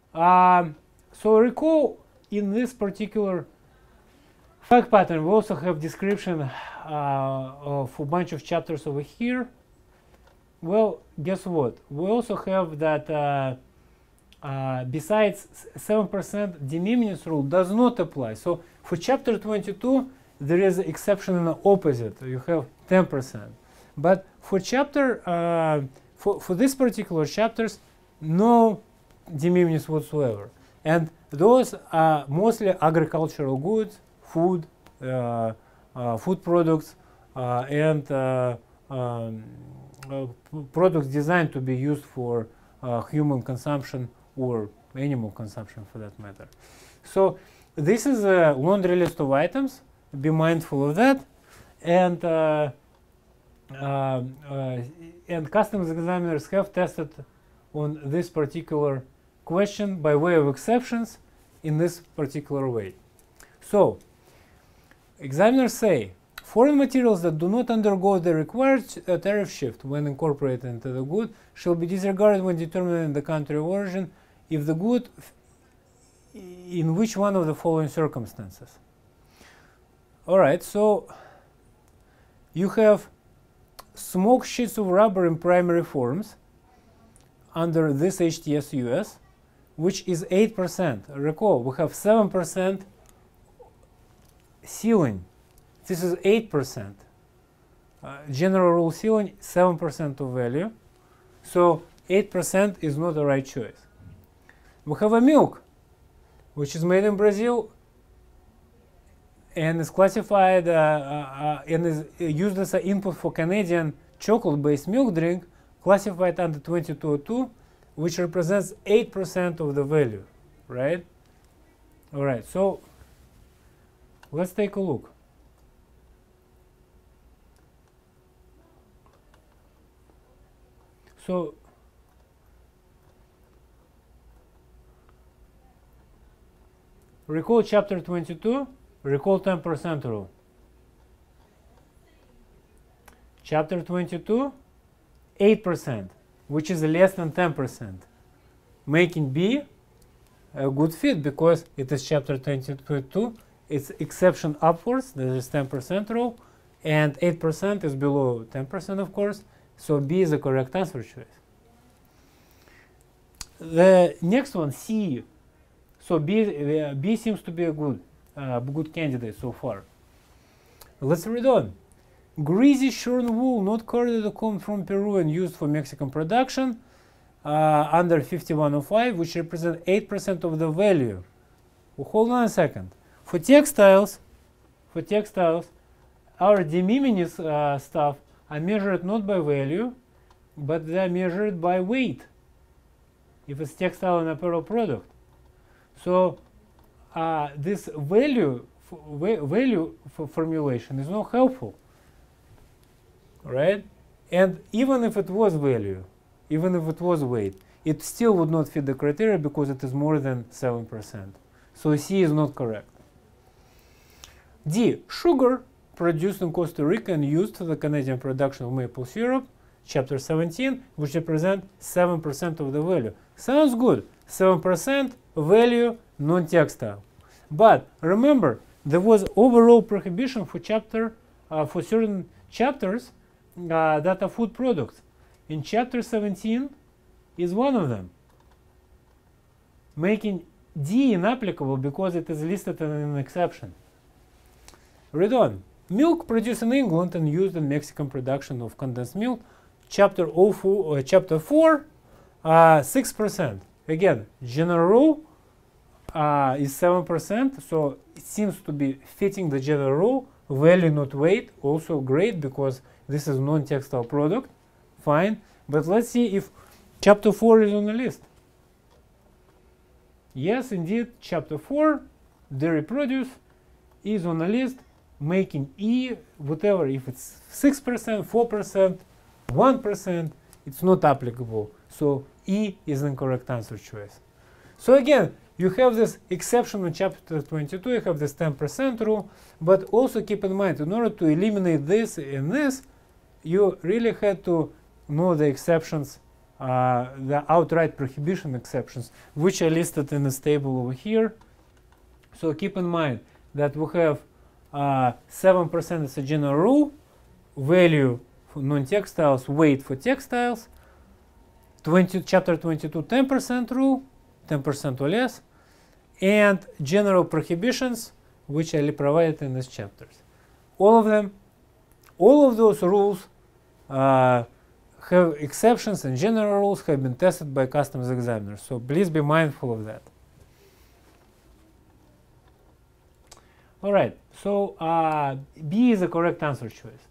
So recall in this particular fact pattern, we also have description of a bunch of chapters over here. Well, guess what? We also have that besides 7%, de minimis rule does not apply. So for chapter 22, there is an exception in the opposite. You have 10%. But for chapter, for this particular chapters, no de minimis whatsoever. And those are mostly agricultural goods, food, food products, and products designed to be used for human consumption or animal consumption for that matter. So this is a laundry list of items. Be mindful of that. And customs examiners have tested on this particular question by way of exceptions in this particular way. So examiners say foreign materials that do not undergo the required tariff shift when incorporated into the good shall be disregarded when determining the country of origin if the good in which one of the following circumstances. Alright, so you have smoke sheets of rubber in primary forms under this HTS US, which is 8%. Recall, we have 7% ceiling. This is 8%. General rule ceiling, 7% of value. So 8% is not the right choice. We have a milk, which is made in Brazil and is classified and is used as an input for Canadian chocolate-based milk drink, classified under 2202, which represents 8% of the value, right? All right, so let's take a look. So recall chapter 22, recall 10% rule. Chapter 22, 8%, which is less than 10%, making B a good fit because it is chapter 22, it's exception upwards, there is 10% rule, and 8% is below 10%, of course, so B is the correct answer choice. The next one, C. So B seems to be a good candidate so far. Let's read on. Greasy shorn wool not corded or combed from Peru and used for Mexican production under 5105, which represent 8% of the value. Well, hold on a second. For textiles, our de minimis stuff are measured not by value, but they are measured by weight, if it's textile and apparel product. So this value formulation is not helpful, right? And even if it was value, even if it was weight, it still would not fit the criteria because it is more than 7%. So C is not correct. D. Sugar produced in Costa Rica and used for the Canadian production of maple syrup, chapter 17, which represent 7% of the value. Sounds good. 7% value, non-textile. But remember, there was overall prohibition for for certain chapters that are food products. In chapter 17 is one of them, making D inapplicable because it is listed as an exception. Read on. Milk produced in England and used in Mexican production of condensed milk, chapter 4, 6%. Again, general rule is 7%, so it seems to be fitting the general rule. Value, not weight, also great because this is non-textile product. Fine, but let's see if chapter 4 is on the list. Yes, indeed, chapter 4, dairy produce, is on the list, making E, whatever, if it's 6%, 4%, 1%, it's not applicable. So E is the correct answer choice. So again, you have this exception in chapter 22, you have this 10% rule, but also keep in mind, in order to eliminate this and this, you really had to know the exceptions the outright prohibition exceptions, which are listed in this table over here. So keep in mind that we have 7% as a general rule, value for non-textiles, weight for textiles, chapter 22 10% rule, 10% or less, and general prohibitions, which are provided in these chapters. All of those rules have exceptions, and general rules have been tested by customs examiners. So please be mindful of that. All right, so B is the correct answer choice.